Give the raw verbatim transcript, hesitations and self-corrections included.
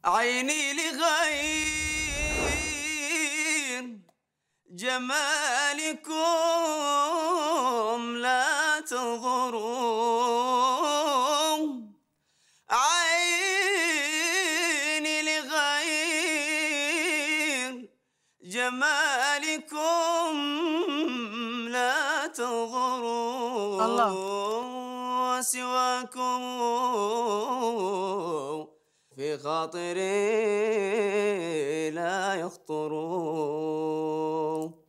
عيني لغير جمالكم لا تنظروا، عيني لغير جمالكم لا الله. تنظروا، سواكم في خاطري لا يخطروا.